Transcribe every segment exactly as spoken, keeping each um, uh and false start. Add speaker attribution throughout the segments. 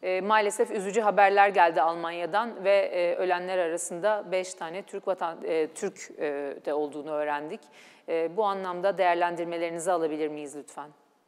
Speaker 1: E, maalesef üzücü haberler geldi Almanya'dan ve e, ölenler arasında beş tane Türk vatan e, Türk e, de olduğunu öğrendik. E, bu anlamda değerlendirmelerinizi alabilir miyiz lütfen?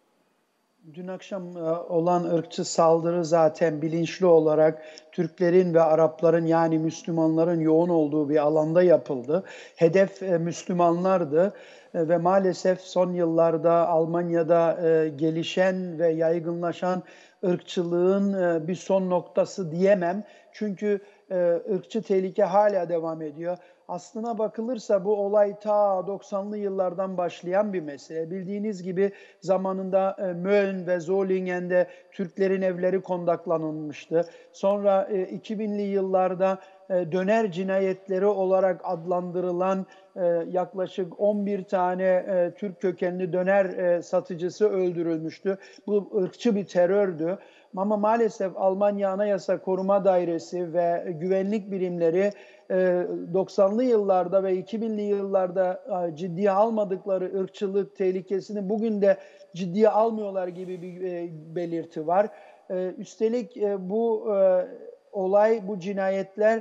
Speaker 2: Dün akşam olan ırkçı saldırı zaten bilinçli olarak Türklerin ve Arapların yani Müslümanların yoğun olduğu bir alanda yapıldı. Hedef Müslümanlardı ve maalesef son yıllarda Almanya'da gelişen ve yaygınlaşan ırkçılığın bir son noktası diyemem. Çünkü ırkçı tehlike hala devam ediyor. Aslına bakılırsa bu olay ta doksanlı yıllardan başlayan bir mesele. Bildiğiniz gibi zamanında e, Mölln ve Zolingen'de Türklerin evleri kondaklanılmıştı. Sonra e, iki binli yıllarda e, döner cinayetleri olarak adlandırılan e, yaklaşık on bir tane e, Türk kökenli döner e, satıcısı öldürülmüştü. Bu ırkçı bir terördü. Ama maalesef Almanya Anayasa Koruma Dairesi ve güvenlik birimleri doksanlı yıllarda ve iki binli yıllarda ciddiye almadıkları ırkçılık tehlikesini bugün de ciddiye almıyorlar gibi bir belirti var. Üstelik bu olay, bu cinayetler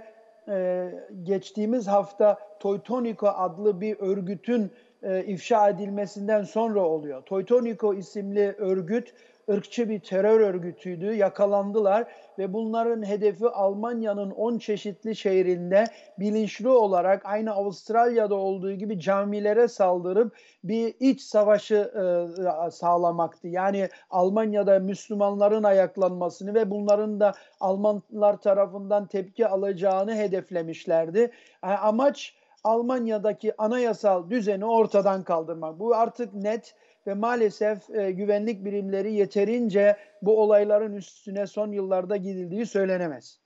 Speaker 2: geçtiğimiz hafta Teutoniko adlı bir örgütün ifşa edilmesinden sonra oluyor. Teutoniko isimli örgüt ırkçı bir terör örgütüydü. Yakalandılar ve bunların hedefi Almanya'nın on çeşitli şehrinde bilinçli olarak aynı Avustralya'da olduğu gibi camilere saldırıp bir iç savaşı e, sağlamaktı. Yani Almanya'da Müslümanların ayaklanmasını ve bunların da Almanlar tarafından tepki alacağını hedeflemişlerdi. Yani amaç Almanya'daki anayasal düzeni ortadan kaldırmak. Bu artık net ve maalesef e, güvenlik birimleri yeterince bu olayların üstüne son yıllarda gidildiği söylenemez.